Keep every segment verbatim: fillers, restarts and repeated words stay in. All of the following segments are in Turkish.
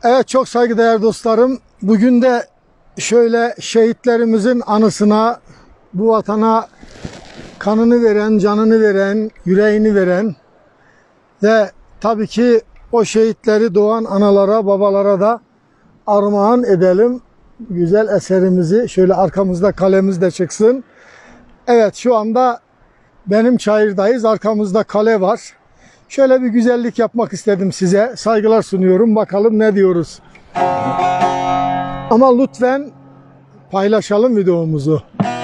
Evet, çok saygıdeğer dostlarım. Bugün de şöyle şehitlerimizin anısına, bu vatana kanını veren, canını veren, yüreğini veren ve tabii ki o şehitleri doğan analara, babalara da armağan edelim. Güzel eserimizi şöyle arkamızda kalemiz de çıksın. Evet, şu anda benim çayırdayız. Arkamızda kale var. Şöyle bir güzellik yapmak istedim size. Saygılar sunuyorum. Bakalım ne diyoruz. Ama lütfen paylaşalım videomuzu.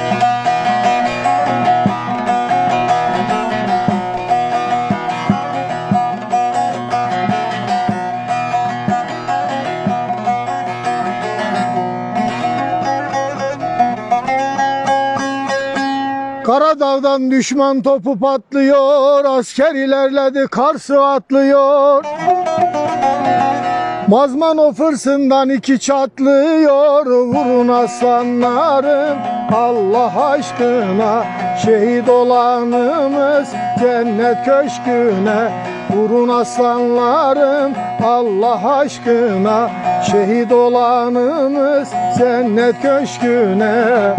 Karadağ'dan düşman topu patlıyor, asker ilerledi, Kars'ı atlıyor. Mazmanov hırsından iki çatlıyor, vurun aslanlarım Allah aşkına. Şehit olanımız cennet köşküne, vurun aslanlarım Allah aşkına. Şehit olanımız cennet köşküne.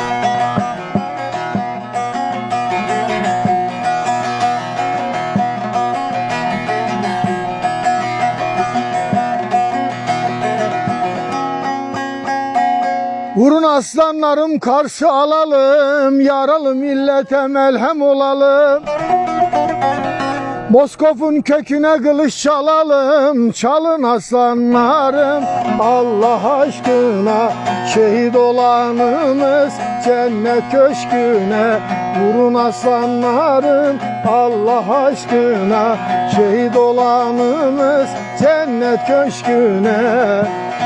Vurun aslanlarım Kars'ı alalım, yaralı millete melhem olalım. Moskov'un köküne kılıç çalalım, çalın aslanlarım Allah aşkına. Şehit olanımız cennet köşküne, vurun aslanlarım Allah aşkına. Şehit olanımız cennet köşküne.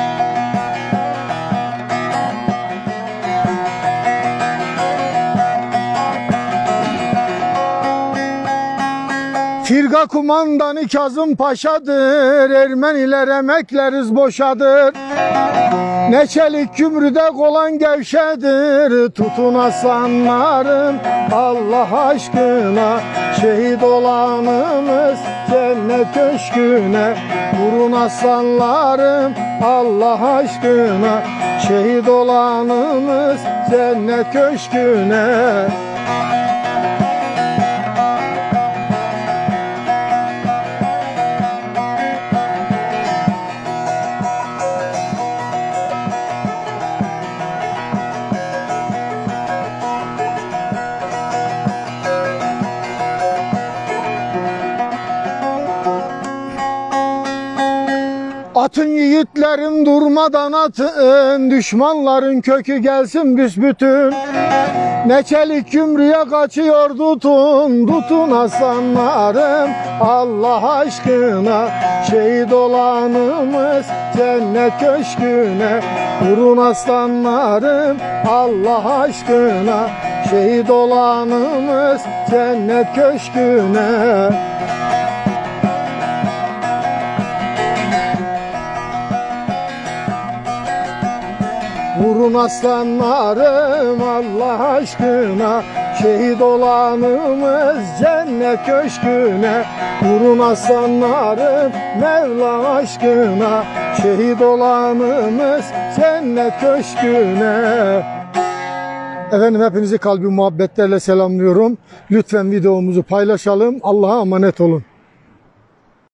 Firga kumandanı Kazım Paşa'dır, Ermeniler emekleriz boşadır. Ne çelik gümrüde kolan gevşedir, tutun aslanlarım Allah aşkına. Şehit olanımız cennet köşküne, vurun aslanlarım Allah aşkına. Şehit olanımız cennet köşküne. Atın yiğitlerim durmadan atın, düşmanların kökü gelsin büsbütün. Ne çelik gümrüye kaçıyor tutun, tutun aslanlarım Allah aşkına. Şehit olanımız cennet köşküne, vurun aslanlarım Allah aşkına. Şehit olanımız cennet köşküne. Vurun aslanlarım Allah aşkına. Şehit olanımız cennet köşküne, vurun aslanlarım Mevla aşkına. Şehit olanımız cennet köşküne. Efendim, hepinizi kalbi muhabbetlerle selamlıyorum. Lütfen videomuzu paylaşalım. Allah'a emanet olun.